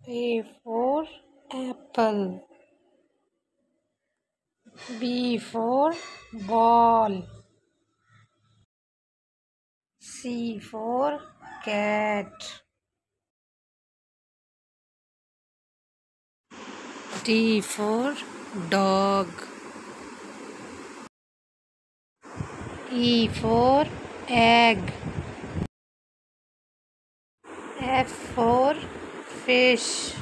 A for apple. B for ball. C for cat. D for dog. E for egg. F for fish.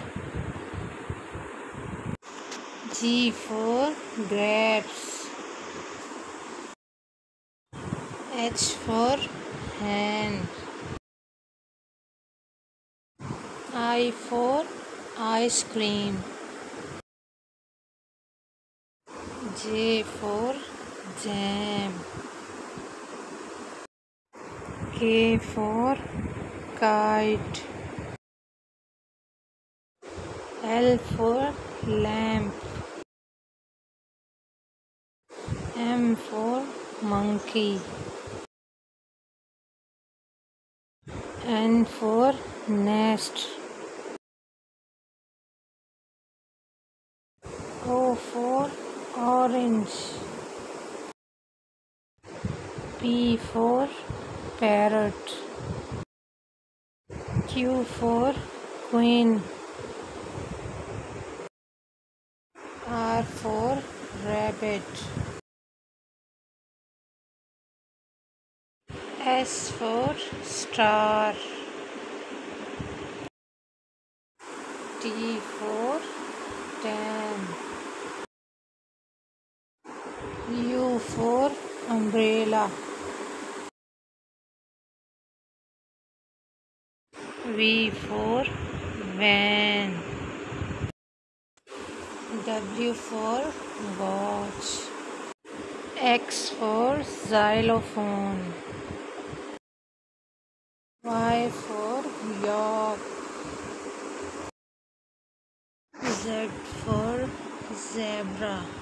G for grapes. H for hen. I for ice cream. J for jam. K for kite. L for lamp. M for monkey. N for nest. O for orange. P for parrot. Q for queen. R for rabbit. S for star. T for tan. U for umbrella. V for van. W for watch. X for xylophone. Y for york. Z for zebra.